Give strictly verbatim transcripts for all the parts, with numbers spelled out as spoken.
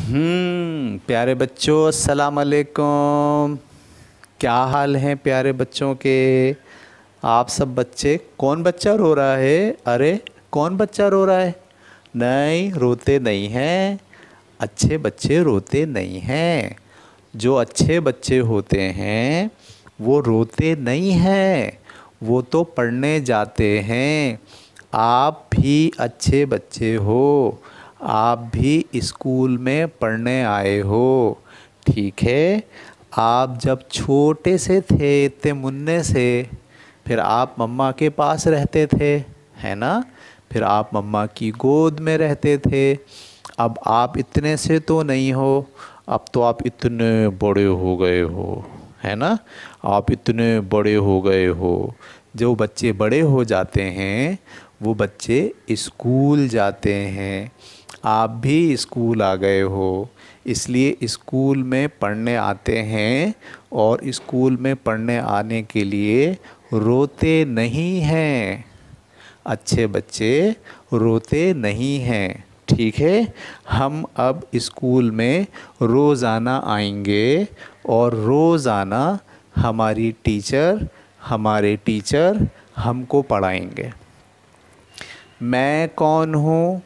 हम्म प्यारे बच्चों, अस्सलाम वालेकुम। क्या हाल हैं प्यारे बच्चों के? आप सब बच्चे, कौन बच्चा रो रहा है? अरे, कौन बच्चा रो रहा है? नहीं, रोते नहीं हैं। अच्छे बच्चे रोते नहीं हैं। जो अच्छे बच्चे होते हैं वो रोते नहीं हैं, वो तो पढ़ने जाते हैं। आप भी अच्छे बच्चे हो, आप भी स्कूल में पढ़ने आए हो, ठीक है। आप जब छोटे से थे, इतने मुन्ने से, फिर आप मम्मा के पास रहते थे, है ना? फिर आप मम्मा की गोद में रहते थे। अब आप इतने से तो नहीं हो, अब तो आप इतने बड़े हो गए हो, है ना? आप इतने बड़े हो गए हो। जो बच्चे बड़े हो जाते हैं वो बच्चे स्कूल जाते हैं। आप भी स्कूल आ गए हो, इसलिए स्कूल में पढ़ने आते हैं, और स्कूल में पढ़ने आने के लिए रोते नहीं हैं। अच्छे बच्चे रोते नहीं हैं, ठीक है। हम अब स्कूल में रोज़ाना आएंगे, और रोज़ाना हमारी टीचर हमारे टीचर हमको पढ़ाएंगे। मैं कौन हूँ?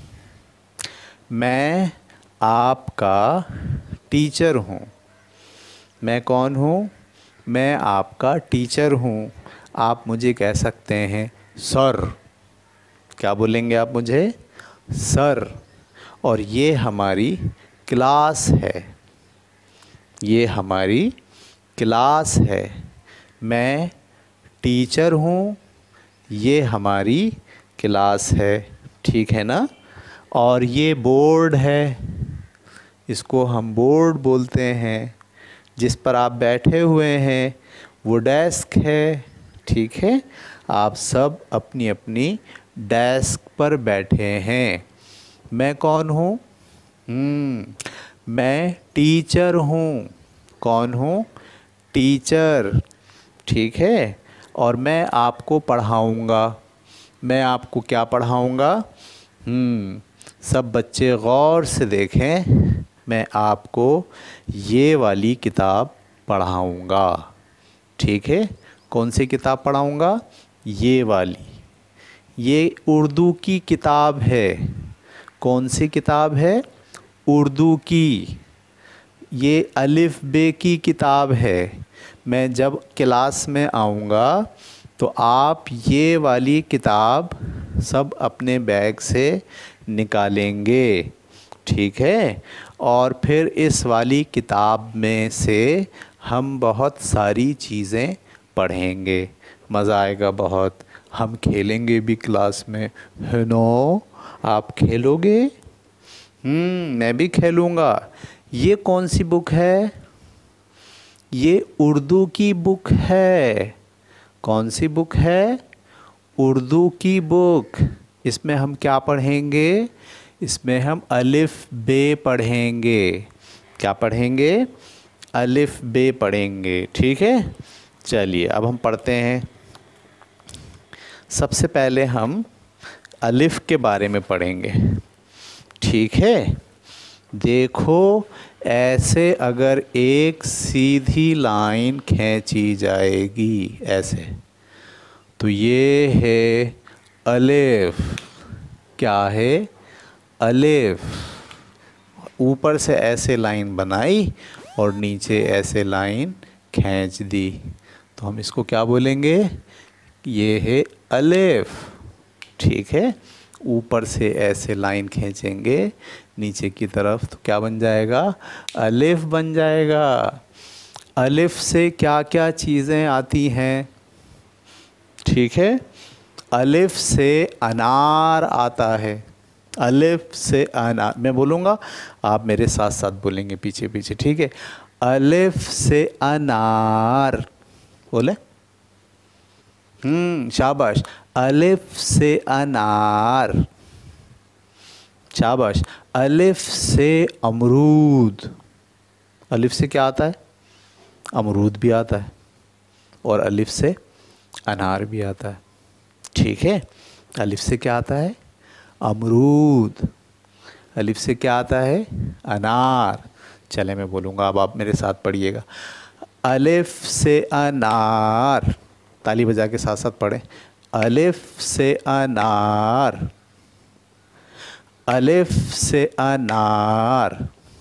मैं आपका टीचर हूँ। मैं कौन हूँ? मैं आपका टीचर हूँ। आप मुझे कह सकते हैं सर। क्या बोलेंगे आप मुझे? सर। और ये हमारी क्लास है, ये हमारी क्लास है। मैं टीचर हूँ, ये हमारी क्लास है, ठीक है ना? और ये बोर्ड है, इसको हम बोर्ड बोलते हैं। जिस पर आप बैठे हुए हैं वो डेस्क है, ठीक है। आप सब अपनी अपनी डेस्क पर बैठे हैं। मैं कौन हूँ? हम्म मैं टीचर हूँ। कौन हूँ? टीचर, ठीक है। और मैं आपको पढ़ाऊँगा। मैं आपको क्या पढ़ाऊँगा? हम्म सब बच्चे गौर से देखें, मैं आपको ये वाली किताब पढ़ाऊँगा, ठीक है। कौन सी किताब पढ़ाऊँगा? ये वाली। ये उर्दू की किताब है। कौन सी किताब है? उर्दू की। ये अलिफ बे की किताब है। मैं जब क्लास में आऊँगा तो आप ये वाली किताब सब अपने बैग से निकालेंगे, ठीक है। और फिर इस वाली किताब में से हम बहुत सारी चीज़ें पढ़ेंगे। मज़ा आएगा बहुत। हम खेलेंगे भी क्लास में, है नो? आप खेलोगे? हम्म मैं भी खेलूँगा। ये कौन सी बुक है? ये उर्दू की बुक है। कौन सी बुक है? उर्दू की बुक। इसमें हम क्या पढ़ेंगे? इसमें हम अलिफ बे पढ़ेंगे। क्या पढ़ेंगे? अलिफ बे पढ़ेंगे, ठीक है। चलिए अब हम पढ़ते हैं। सबसे पहले हम अलिफ के बारे में पढ़ेंगे, ठीक है। देखो, ऐसे अगर एक सीधी लाइन खींची जाएगी ऐसे, तो ये है अलिफ। क्या है? अलिफ। ऊपर से ऐसे लाइन बनाई और नीचे ऐसे लाइन खींच दी, तो हम इसको क्या बोलेंगे? ये है अलिफ, ठीक है। ऊपर से ऐसे लाइन खींचेंगे नीचे की तरफ, तो क्या बन जाएगा? अलिफ बन जाएगा। अलिफ से क्या क्या चीज़ें आती हैं? ठीक है। अलिफ से अनार आता है। अलिफ से अनार, मैं बोलूँगा आप मेरे साथ साथ बोलेंगे पीछे पीछे, ठीक है। अलिफ से अनार, बोले? हम्म शाबाश। अलिफ से अनार, शाबाश। अलिफ से अमरूद। अलिफ से क्या आता है? अमरूद भी आता है, और अलिफ से अनार भी आता है, ठीक है। अलिफ से क्या आता है? अमरूद। अलिफ से क्या आता है? अनार। चले मैं बोलूँगा, अब आप मेरे साथ पढ़िएगा। अलिफ से अनार, ताली बजा के साथ साथ पढ़ें। अलिफ से अनार, अलिफ से अनार,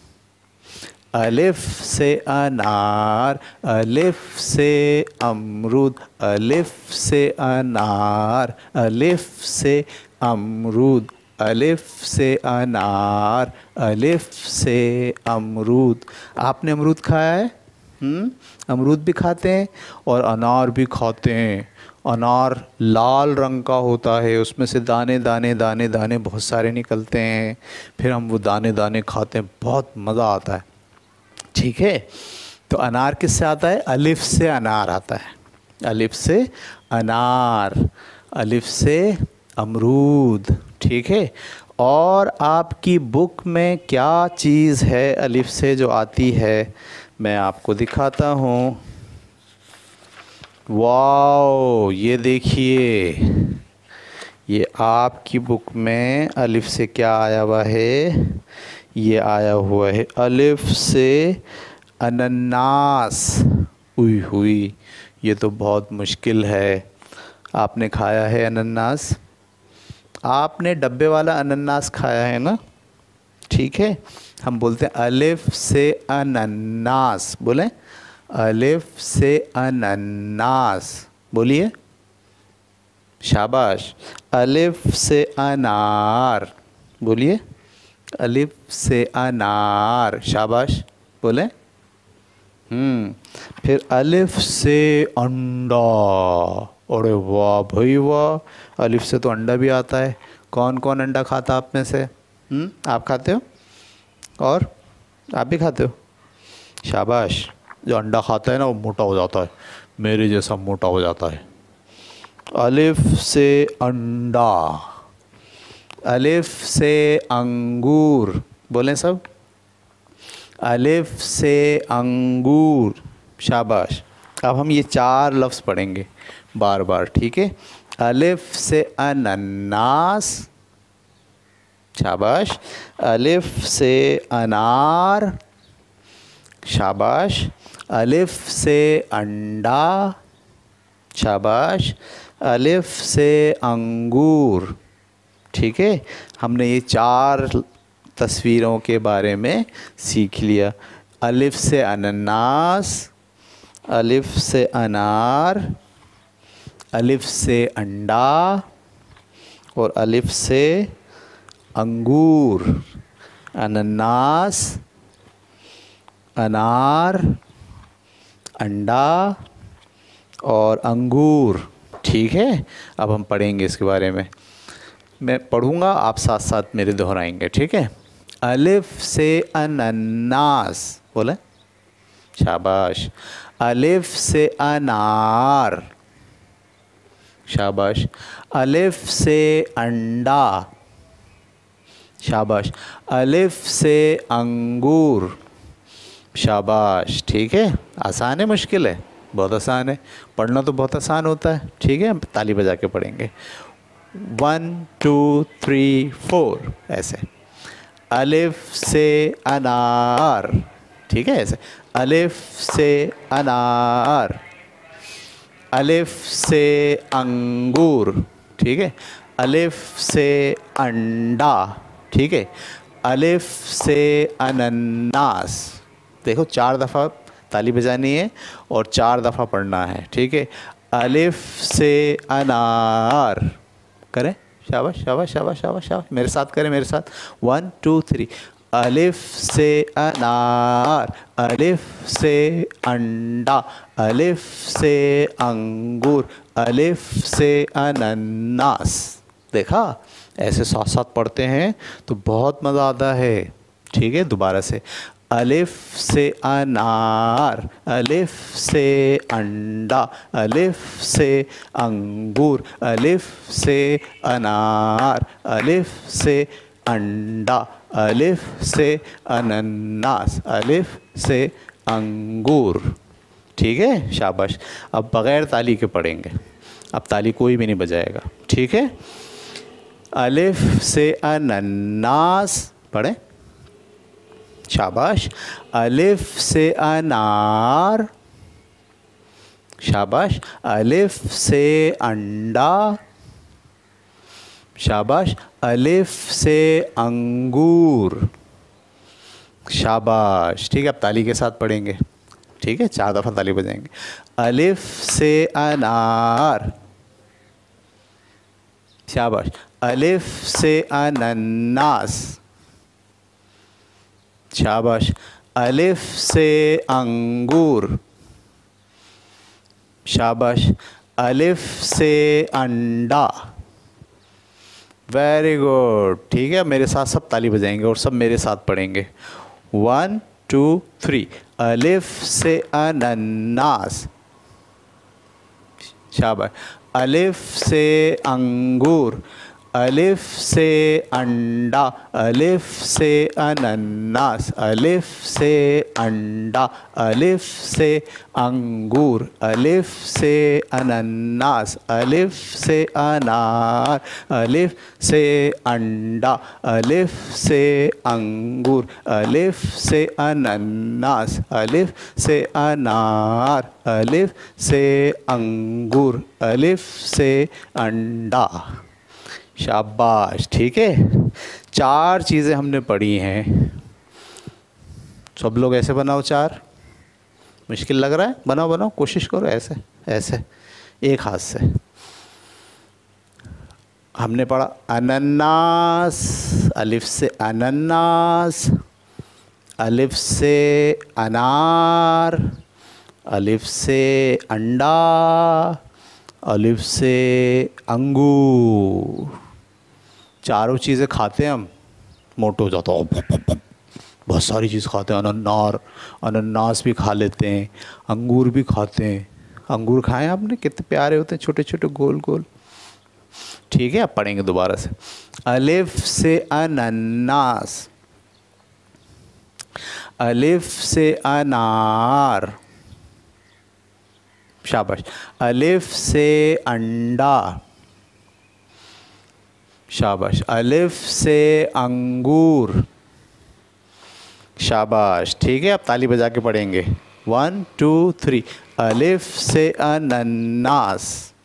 अलिफ से अनार, अलिफ से अमरूद, अलिफ से अनार, अलिफ से अमरूद, अलिफ से अनार, अलिफ से अमरूद। आपने अमरूद खाया है? हम्म, अमरूद भी खाते हैं और अनार भी खाते हैं। अनार लाल रंग का होता है, उसमें से दाने दाने दाने दाने बहुत सारे निकलते हैं, फिर हम वो दाने दाने खाते हैं, बहुत मज़ा आता है। ठीक है, तो अनार किससे आता है? अलिफ से अनार आता है। अलिफ से अनार, अलिफ से अमरूद। ठीक है, और आपकी बुक में क्या चीज़ है अलिफ से जो आती है? मैं आपको दिखाता हूँ। वाओ, ये देखिए, ये आपकी बुक में अलिफ से क्या आया हुआ है? ये आया हुआ है अलिफ से अनन्नास। हुई हुई, ये तो बहुत मुश्किल है। आपने खाया है अनन्नास? आपने डब्बे वाला अनन्नास खाया है ना? ठीक है, हम बोलते हैं अलिफ से अनन्नास। बोलें, अलिफ से अनन्नास, बोलिए। शाबाश। अलिफ से अनार, बोलिए। अलिफ से अनार, शाबाश, बोलें। हम्म, फिर अलिफ से अंडा। अरे वाह भाई वाह, अलिफ से तो अंडा भी आता है। कौन कौन अंडा खाता आप में से? हम्म, आप खाते हो? और आप भी खाते हो? शाबाश। जो अंडा खाता है ना वो मोटा हो जाता है, मेरे जैसा मोटा हो जाता है। अलिफ से अंडा, अलिफ से अंगूर, बोलें सब। अलिफ से अंगूर, शाबाश। अब हम ये चार लफ्ज़ पढ़ेंगे बार बार, ठीक है? अलिफ से अनन्नास, शाबाश। अलिफ से अनार, शाबाश। अलिफ से अंडा, शाबाश। अलिफ से अंगूर। ठीक है, हमने ये चार तस्वीरों के बारे में सीख लिया। अलिफ से अनन्नास, अलिफ से अनार, अलिफ से अंडा और अलिफ से अंगूर। अनन्नास, अनार, अंडा और अंगूर। ठीक है, अब हम पढ़ेंगे इसके बारे में। मैं पढ़ूँगा, आप साथ साथ मेरे दोहराएंगे, ठीक है? अलिफ से अनन्नास, बोले, शाबाश। अलिफ से अनार, शाबाश। अलिफ से अंडा, शाबाश। अलिफ से अंगूर, शाबाश। ठीक है, आसान है मुश्किल है? बहुत आसान है। पढ़ना तो बहुत आसान होता है, ठीक है? ताली बजा के पढ़ेंगे। वन टू थ्री फोर, ऐसे। अलिफ से अनार, ठीक है, ऐसे। अलिफ से अनार, अलिफ से अंगूर, ठीक है। अलिफ से अंडा, ठीक है। अलिफ से अनन्नास। देखो, चार दफ़ा ताली बजानी है और चार दफ़ा पढ़ना है, ठीक है? अलिफ से अनार, करें, शाबाश शाबाश शाबाश शाबाश शाबाश। मेरे साथ करें, मेरे साथ। One two three. अलिफ से अनार, अलिफ से अंडा, अलिफ से अंगूर, अलिफ से अनन्नास। देखा, ऐसे साथ साथ पढ़ते हैं तो बहुत मज़ा आता है, ठीक है? दोबारा से। अलिफ से अनार, अलिफ से अंडा, अलिफ से अंगूर, अलिफ से अनार, अलिफ से अंडा, अलिफ से अनन्नास, अलिफ से अंगूर। ठीक है, शाबाश। अब बग़ैर ताली के पढ़ेंगे, अब ताली कोई भी नहीं बजाएगा, ठीक है? अलिफ से अनन्नास, पढ़ें, शाबाश। अलिफ से अनार, शाबाश। अलिफ से अंडा, शाबाश। अलिफ से अंगूर, शाबाश। ठीक है, अब ताली के साथ पढ़ेंगे, ठीक है, चार दफ़ा ताली बजाएंगे। अलिफ से अनार, शाबाश। अलिफ से अनन्नास, शाबाश। अलिफ से अंगूर, शाबाश। अलिफ से अंडा, वेरी गुड। ठीक है, मेरे साथ सब ताली बजाएंगे और सब मेरे साथ पढ़ेंगे। One two three. अलिफ से अनन्नास, शाबाश। अलिफ से अंगूर, अलिफ से अंडा, अलिफ से अनन्नास, अलिफ से अंडा, अलिफ से अंगूर, अलिफ से अनन्नास, अलिफ से अनार, अलिफ से अंडा, अलिफ से अंगूर, अलिफ से अनन्नास, अलिफ से अनार, अलिफ से अंगूर, अलिफ से अंडा, शाबाश। ठीक है, चार चीज़ें हमने पढ़ी हैं। सब लोग ऐसे बनाओ, चार। मुश्किल लग रहा है? बनाओ बनाओ, कोशिश करो, ऐसे ऐसे एक हाथ से। हमने पढ़ा अनन्नास, अलिफ से अनन्नास, अलिफ से अनार, अलिफ से अंडा, अलिफ से अंगूर। चारों चीज़ें खाते हैं हम, मोटे हो जाता है, बहुत सारी चीज़ खाते हैं। अनन्नार अनन्नास भी खा लेते हैं, अंगूर भी खाते हैं। अंगूर खाए आपने? कितने प्यारे होते हैं, छोटे छोटे गोल गोल। ठीक है, अब पढ़ेंगे दोबारा से। अलिफ से अनन्नास, अलिफ से अनार, शाबाश। अलिफ से अंडा, शाबाश। अलिफ से अंगूर, शाबाश। ठीक है, अब ताली बजा के पढ़ेंगे। One two three. अलिफ से अनन्नास,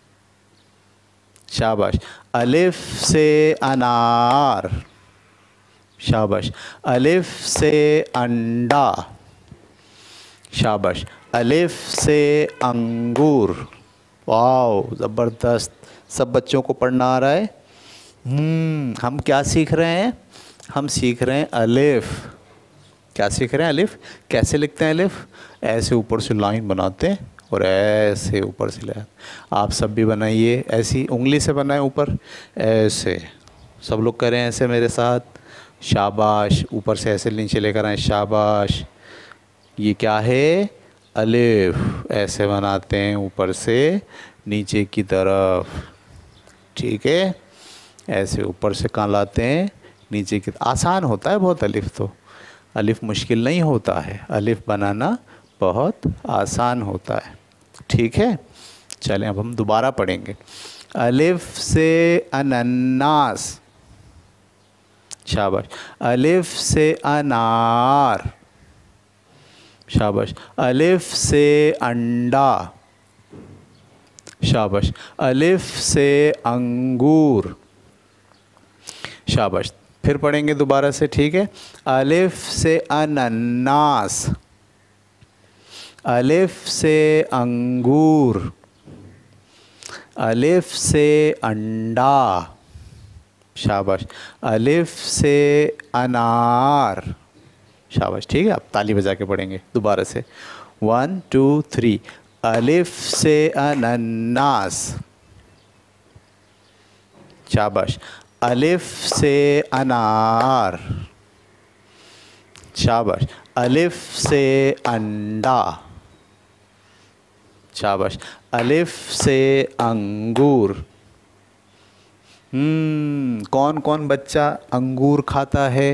शाबाश। अलिफ से अनार, शाबाश। अलिफ से अंडा, शाबाश। अलिफ से अंगूर, वाह ज़बरदस्त। सब बच्चों को पढ़ना आ रहा है। हम्म हम क्या सीख रहे हैं? हम सीख रहे हैं अलिफ। क्या सीख रहे हैं? अलिफ। कैसे लिखते हैं अलिफ? ऐसे ऊपर से लाइन बनाते हैं और ऐसे ऊपर से ले। आप सब भी बनाइए, ऐसी उंगली से बनाएं ऊपर, ऐसे। सब लोग करें ऐसे मेरे साथ, शाबाश। ऊपर से ऐसे नीचे लेकर आए, शाबाश। ये क्या है? अलिफ। ऐसे बनाते हैं ऊपर से नीचे की तरफ, ठीक है। ऐसे ऊपर से कहाँ लाते हैं? नीचे की। आसान होता है बहुत अलिफ तो, अलिफ मुश्किल नहीं होता है, अलिफ बनाना बहुत आसान होता है, ठीक है। चलें अब हम दोबारा पढ़ेंगे। अलिफ से अनन्नास, शाबाश। अलिफ से अनार, शाबाश। अलिफ से अंडा, शाबाश। अलिफ से अंगूर, शाबाश। फिर पढ़ेंगे दोबारा से, ठीक है। अलिफ से अनन्नास, अलिफ से अंगूर, अलिफ से अंडा, शाबाश। अलिफ से अनार, शाबाश। ठीक है, अब ताली बजा के पढ़ेंगे दोबारा से। One two three. अलिफ से अनन्नास, शाबाश। अलिफ से अनार, शाबाश। अलिफ से अंडा, शाबाश। अलिफ से अंगूर। हम्म कौन कौन बच्चा अंगूर खाता है?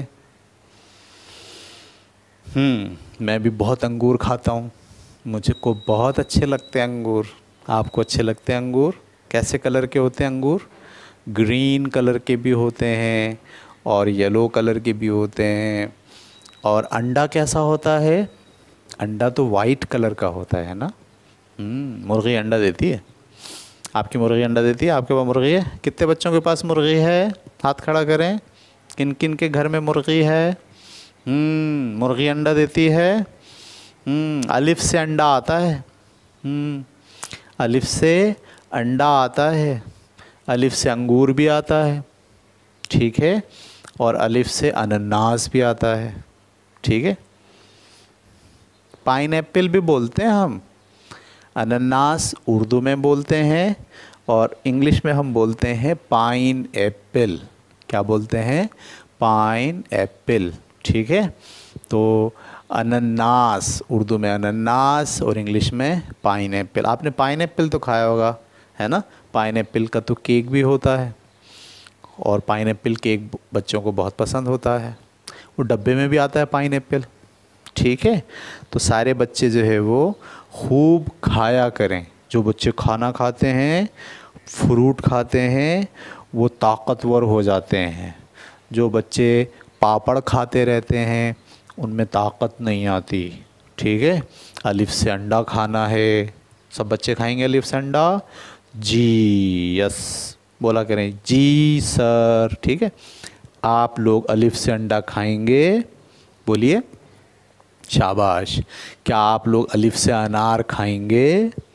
हम्म मैं भी बहुत अंगूर खाता हूँ, मुझे को बहुत अच्छे लगते हैं अंगूर। आपको अच्छे लगते हैं अंगूर? कैसे कलर के होते हैं अंगूर? ग्रीन कलर के भी होते हैं और येलो कलर के भी होते हैं। और अंडा कैसा होता है? अंडा तो वाइट कलर का होता है ना। हम्म मुर्गी अंडा देती है। आपकी मुर्गी अंडा देती है? आपके पास मुर्गी है? कितने बच्चों के पास मुर्गी है? हाथ खड़ा करें। किन किन के घर में मुर्गी है? हम्म मुर्गी अंडा देती है। हम्म अलिफ से अंडा आता है। हम्म अलिफ से अंडा आता है। अलिफ से अंगूर भी आता है, ठीक है। और अलिफ से अनानास भी आता है, ठीक है। पाइनएप्पल भी बोलते हैं हम। अनानास उर्दू में बोलते हैं और इंग्लिश में हम बोलते हैं पाइन एप्पल। क्या बोलते हैं? पाइन एप्पल, ठीक है। तो अनानास उर्दू में अनानास और इंग्लिश में पाइन एप्पल। आपने पाइन एप्पल तो खाया होगा, है ना। पाइन एप्पल का तो केक भी होता है और पाइन एप्पल केक बच्चों को बहुत पसंद होता है। वो डब्बे में भी आता है पाइन एप्पल, ठीक है। तो सारे बच्चे जो है वो खूब खाया करें। जो बच्चे खाना खाते हैं, फ्रूट खाते हैं, वो ताकतवर हो जाते हैं। जो बच्चे पापड़ खाते रहते हैं उनमें ताकत नहीं आती, ठीक है। अलिफ से अंडा खाना है। सब बच्चे खाएंगे अलिफ से अंडा? जी यस बोला करें, जी सर, ठीक है। आप लोग अलिफ से अंडा खाएंगे? बोलिए शाबाश। क्या आप लोग अलिफ से अनार खाएंगे?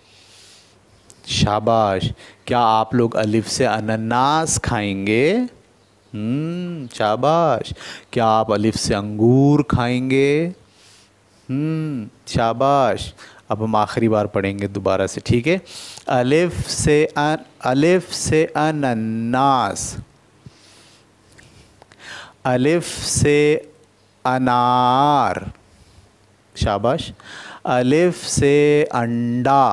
शाबाश। क्या आप लोग अलिफ से अनानास खाएंगे? हम्म शाबाश। क्या आप अलिफ से अंगूर खाएंगे? हम्म शाबाश। अब हम आखिरी बार पढ़ेंगे दोबारा से, ठीक है। अलिफ से अन अलिफ से अनानास, अलिफ से अनार, शाबाश। अलिफ से अंडा,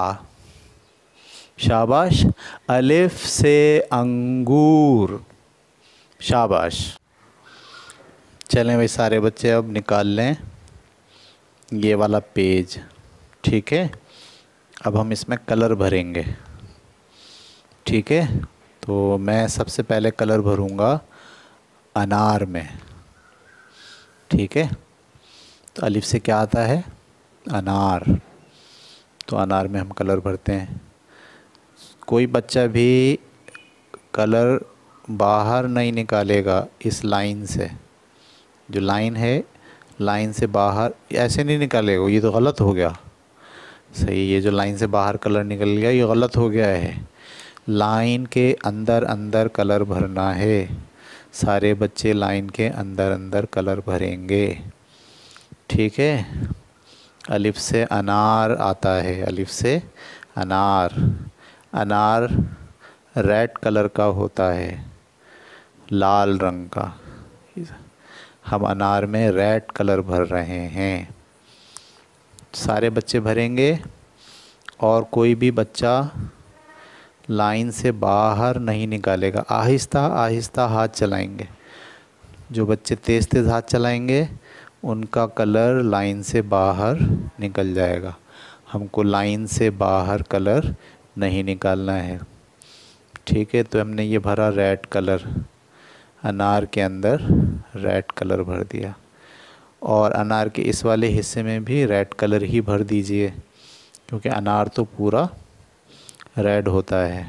शाबाश। अलिफ से अंगूर, शाबाश। चलें भाई सारे बच्चे अब निकाल लें ये वाला पेज, ठीक है। अब हम इसमें कलर भरेंगे, ठीक है। तो मैं सबसे पहले कलर भरूँगा अनार में, ठीक है। तो अलिफ से क्या आता है? अनार। तो अनार में हम कलर भरते हैं। कोई बच्चा भी कलर बाहर नहीं निकालेगा इस लाइन से। जो लाइन है, लाइन से बाहर ऐसे नहीं निकालेगा, ये तो गलत हो गया। सही, ये जो लाइन से बाहर कलर निकल गया ये गलत हो गया है। लाइन के अंदर अंदर कलर भरना है। सारे बच्चे लाइन के अंदर अंदर कलर भरेंगे, ठीक है। अलिफ से अनार आता है। अलिफ से अनार। अनार रेड कलर का होता है, लाल रंग का। हम अनार में रेड कलर भर रहे हैं। सारे बच्चे भरेंगे और कोई भी बच्चा लाइन से बाहर नहीं निकालेगा। आहिस्ता आहिस्ता हाथ चलाएंगे। जो बच्चे तेज़ तेज़ हाथ चलाएंगे उनका कलर लाइन से बाहर निकल जाएगा। हमको लाइन से बाहर कलर नहीं निकालना है, ठीक है। तो हमने ये भरा रेड कलर, अनार के अंदर रेड कलर भर दिया। और अनार के इस वाले हिस्से में भी रेड कलर ही भर दीजिए क्योंकि अनार तो पूरा रेड होता है।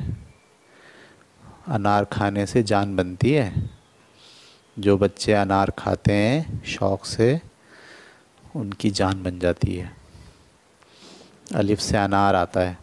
अनार खाने से जान बनती है। जो बच्चे अनार खाते हैं शौक़ से उनकी जान बन जाती है। अलिफ से अनार आता है।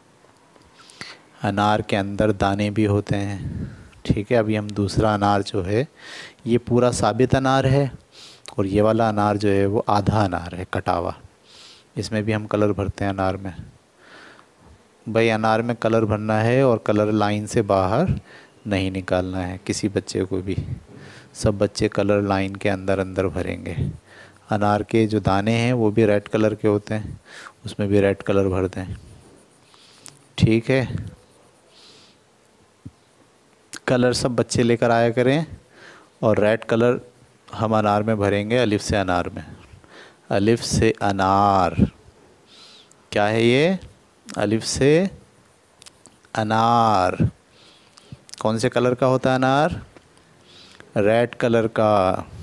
अनार के अंदर दाने भी होते हैं, ठीक है। अभी हम दूसरा अनार जो है ये पूरा साबित अनार है और ये वाला अनार जो है वो आधा अनार है, कटा हुआ। इसमें भी हम कलर भरते हैं अनार में। भाई अनार में कलर भरना है और कलर लाइन से बाहर नहीं निकालना है किसी बच्चे को भी। सब बच्चे कलर लाइन के अंदर अंदर भरेंगे। अनार के जो दाने हैं वो भी रेड कलर के होते हैं, उसमें भी रेड कलर भर दें, ठीक है। कलर सब बच्चे लेकर आया करें और रेड कलर हम अनार में भरेंगे। अलिफ से अनार में। अलिफ से अनार क्या है ये? अलिफ से अनार। कौन से कलर का होता है अनार? रेड कलर का।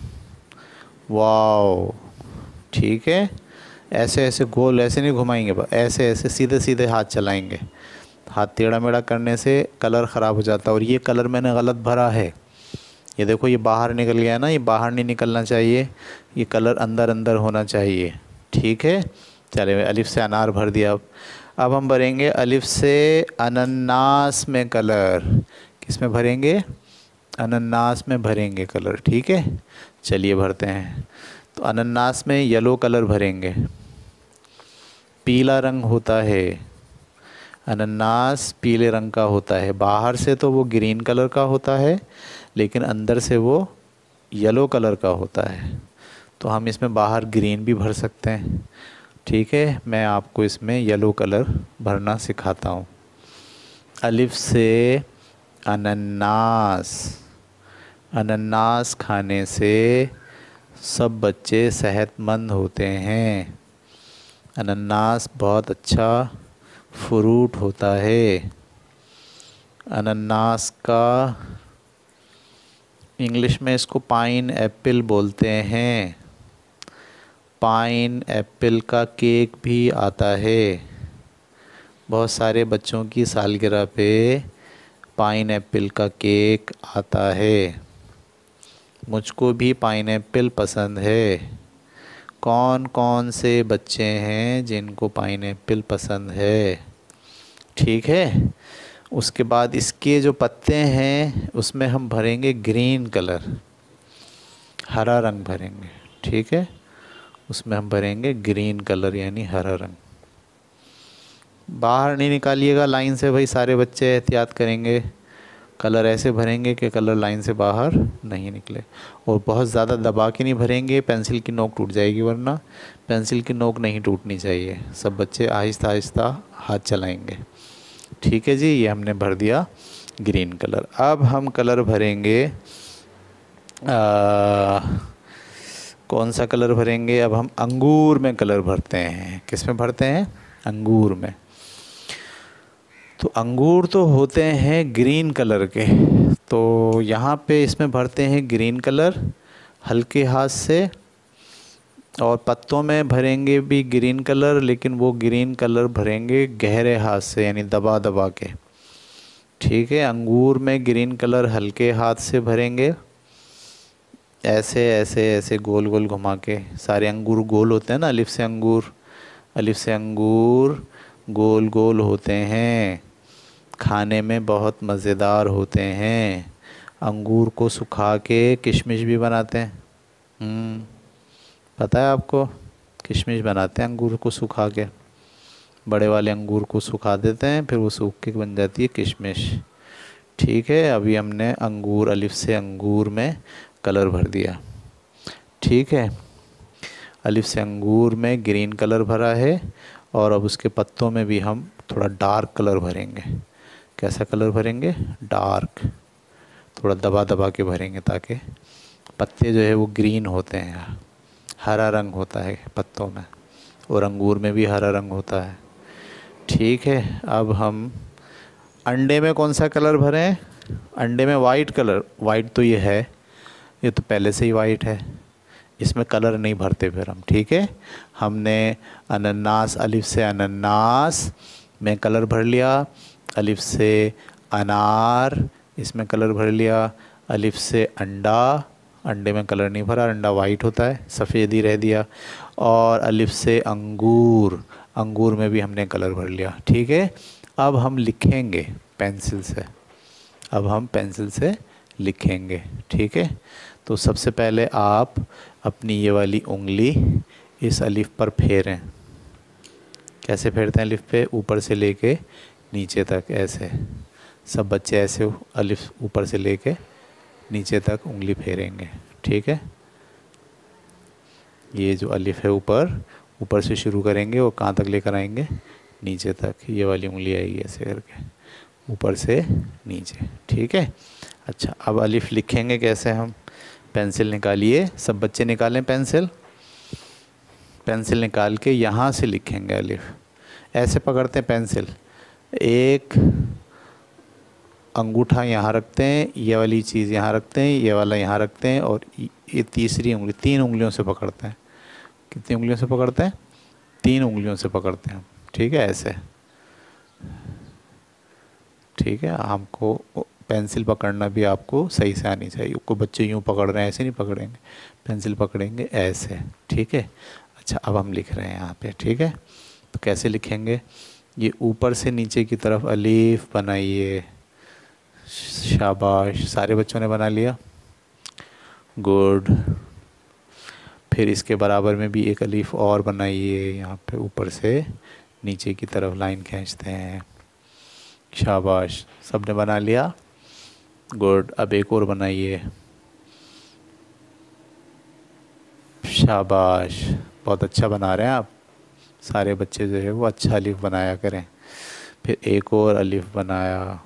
वाओ, ठीक है। ऐसे ऐसे गोल ऐसे नहीं घुमाएंगे, ऐसे ऐसे सीधे सीधे हाथ चलाएंगे। हाथ टेढ़ा मेढ़ा करने से कलर ख़राब हो जाता है। और ये कलर मैंने गलत भरा है, ये देखो ये बाहर निकल गया ना, ये बाहर नहीं निकलना चाहिए, ये कलर अंदर अंदर होना चाहिए। ठीक है, चलिए अलिफ से अनार भर दिया। अब अब हम भरेंगे अलिफ से अनन्नास में कलर। किस में भरेंगे? अनन्नास में भरेंगे कलर। ठीक है, चलिए भरते हैं। तो अनन्नास में येलो कलर भरेंगे। पीला रंग होता है, अनन्नास पीले रंग का होता है। बाहर से तो वो ग्रीन कलर का होता है, लेकिन अंदर से वो येलो कलर का होता है। तो हम इसमें बाहर ग्रीन भी भर सकते हैं। ठीक है, मैं आपको इसमें येलो कलर भरना सिखाता हूँ। अलिफ से अनन्नास। अनन्नास खाने से सब बच्चे सेहतमंद होते हैं। अनन्नास बहुत अच्छा फ्रूट होता है। अनन्नास का इंग्लिश में इसको पाइन एप्पल बोलते हैं। पाइन एप्पल का केक भी आता है। बहुत सारे बच्चों की सालगिरह पे पाइन एप्पल का केक आता है। मुझको भी पाइन एप्पल पसंद है। कौन कौन से बच्चे हैं जिनको पाइन एप्पल पसंद है? ठीक है, उसके बाद इसके जो पत्ते हैं उसमें हम भरेंगे ग्रीन कलर, हरा रंग भरेंगे। ठीक है, उसमें हम भरेंगे ग्रीन कलर यानी हरा रंग। बाहर नहीं निकालिएगा लाइन से भाई, सारे बच्चे एहतियात करेंगे। कलर ऐसे भरेंगे कि कलर लाइन से बाहर नहीं निकले। और बहुत ज़्यादा दबा के नहीं भरेंगे, पेंसिल की नोक टूट जाएगी, वरना पेंसिल की नोक नहीं टूटनी चाहिए। सब बच्चे आहिस्ता आहिस्ता हाथ चलाएंगे। ठीक है जी, ये हमने भर दिया ग्रीन कलर। अब हम कलर भरेंगे, आ, कौन सा कलर भरेंगे? अब हम अंगूर में कलर भरते हैं। किस में भरते हैं? अंगूर में। तो अंगूर तो होते हैं ग्रीन कलर के, तो यहाँ पे इसमें भरते हैं ग्रीन कलर हल्के हाथ से। और पत्तों में भरेंगे भी ग्रीन कलर, लेकिन वो ग्रीन कलर भरेंगे गहरे हाथ से यानी दबा दबा के। ठीक है, अंगूर में ग्रीन कलर हल्के हाथ से भरेंगे, ऐसे ऐसे ऐसे गोल गोल घुमा के। सारे अंगूर गोल होते हैं ना, अलिफ से अंगूर, अलिफ से अंगूर गोल गोल होते हैं, खाने में बहुत मज़ेदार होते हैं। अंगूर को सुखा के किशमिश भी बनाते हैं। हम्म, पता है आपको? किशमिश बनाते हैं अंगूर को सुखा के। बड़े वाले अंगूर को सुखा देते हैं, फिर वो सूख के बन जाती है किशमिश। ठीक है, अभी हमने अंगूर, अलिफ से अंगूर में कलर भर दिया। ठीक है, अलिफ से अंगूर में ग्रीन कलर भरा है। और अब उसके पत्तों में भी हम थोड़ा डार्क कलर भरेंगे। कैसा कलर भरेंगे? डार्क, थोड़ा दबा दबा के भरेंगे ताकि पत्ते जो है वो ग्रीन होते हैं, हरा रंग होता है पत्तों में, और अंगूर में भी हरा रंग होता है। ठीक है, अब हम अंडे में कौन सा कलर भरें? अंडे में वाइट कलर। वाइट तो ये है, ये तो पहले से ही वाइट है, इसमें कलर नहीं भरते फिर हम। ठीक है, हमने अनन्नास, अलिफ से अनन्नास में कलर भर लिया। अलिफ से अनार, इसमें कलर भर लिया। अलिफ से अंडा, अंडे में कलर नहीं भरा, अंडा वाइट होता है, सफ़ेद ही रह दिया। और अलिफ से अंगूर, अंगूर में भी हमने कलर भर लिया। ठीक है, अब हम लिखेंगे पेंसिल से। अब हम पेंसिल से लिखेंगे। ठीक है, तो सबसे पहले आप अपनी ये वाली उंगली इस अलिफ पर फेरें। कैसे फेरते हैं अलिफ पे? ऊपर से लेके नीचे तक, ऐसे। सब बच्चे ऐसे अलिफ ऊपर से लेके नीचे तक उंगली फेरेंगे। ठीक है, ये जो अलिफ है ऊपर, ऊपर से शुरू करेंगे और कहाँ तक लेकर आएंगे? नीचे तक। ये वाली उंगली आएगी ऐसे करके ऊपर से नीचे। ठीक है, अच्छा अब अलिफ लिखेंगे कैसे हम? पेंसिल निकालिए, सब बच्चे निकालें पेंसिल। पेंसिल निकाल के यहाँ से लिखेंगे अलिफ। ऐसे पकड़ते हैं पेंसिल, एक अंगूठा यहाँ रखते हैं, ये वाली चीज़ यहाँ रखते हैं, ये वाला यहाँ रखते हैं, और ये तीसरी उंगली, तीन उंगलियों से पकड़ते हैं। कितनी उंगलियों से पकड़ते हैं? तीन उंगलियों से पकड़ते हैं। ठीक है, ऐसे। ठीक है, हमको पेंसिल पकड़ना भी आपको सही से आनी चाहिए। कोई बच्चे यूँ पकड़ रहे हैं, ऐसे नहीं पकड़ेंगे, पेंसिल पकड़ेंगे ऐसे। ठीक है, अच्छा अब हम लिख रहे हैं यहाँ पे। ठीक है, तो कैसे लिखेंगे? ये ऊपर से नीचे की तरफ अलीफ बनाइए। शाबाश, सारे बच्चों ने बना लिया, गुड। फिर इसके बराबर में भी एक अलीफ और बनाइए, यहाँ पे ऊपर से नीचे की तरफ लाइन खींचते हैं। शाबाश, सबने बना लिया, गुड। अब एक और बनाइए, शाबाश, बहुत अच्छा बना रहे हैं आप। सारे बच्चे जो है वो अच्छा अलिफ बनाया करें। फिर एक और अलिफ बनाया।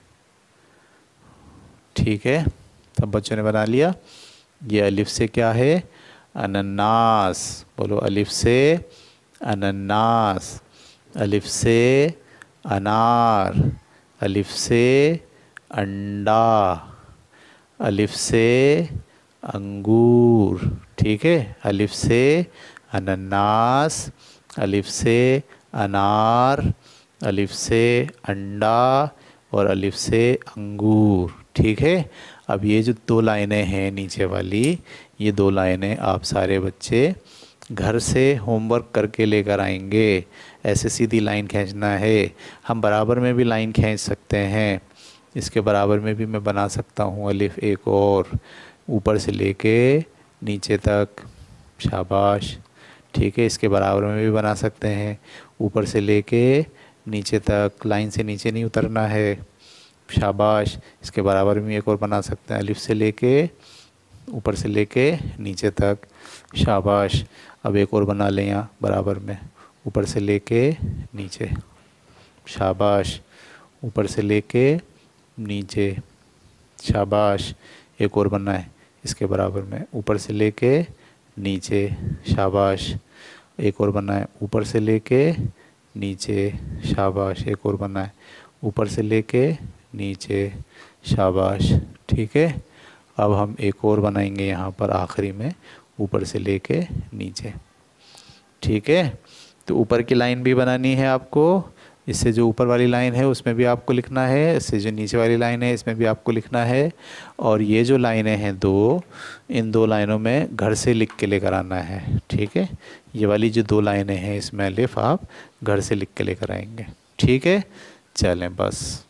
ठीक है, सब बच्चों ने बना लिया। ये अलिफ से क्या है? अनन्नास। बोलो, अलिफ से अनन्नास, अलिफ से अनार, अलिफ से अंडा, अलिफ से अंगूर। ठीक है, अलिफ से अनन्नास, अलिफ से अनार, अलिफ से अंडा और अलिफ से अंगूर। ठीक है, अब ये जो दो लाइनें हैं नीचे वाली, ये दो लाइनें आप सारे बच्चे घर से होमवर्क करके लेकर आएंगे। ऐसे सीधी लाइन खींचना है। हम बराबर में भी लाइन खींच सकते हैं, इसके बराबर में भी मैं बना सकता हूँ अलिफ एक और, ऊपर से लेके नीचे तक। शाबाश, ठीक है, इसके बराबर में भी बना सकते हैं, ऊपर से लेके नीचे तक, लाइन से नीचे नहीं उतरना है। शाबाश, इसके बराबर में एक और बना सकते हैं, अलिफ से लेके ऊपर से लेके नीचे तक। शाबाश, अब एक और बना लें यहाँ बराबर में, ऊपर से लेके नीचे। शाबाश, ऊपर से लेके नीचे। शाबाश, एक और बनना है इसके बराबर में, ऊपर से लेके नीचे। शाबाश, एक और बनना है, ऊपर से लेके नीचे। शाबाश, एक और बनना है, ऊपर से लेके नीचे। शाबाश, ठीक है, अब हम एक और बनाएंगे यहाँ पर आखिरी में, ऊपर से लेके नीचे। ठीक है, तो ऊपर की लाइन भी बनानी है आपको, इससे जो ऊपर वाली लाइन है उसमें भी आपको लिखना है, इससे जो नीचे वाली लाइन है इसमें भी आपको लिखना है, और ये जो लाइनें हैं दो, इन दो लाइनों में घर से लिख के लेकर आना है। ठीक है, ये वाली जो दो लाइनें हैं इसमें अलिफ आप घर से लिख के लेकर आएंगे। ठीक है, चलें बस।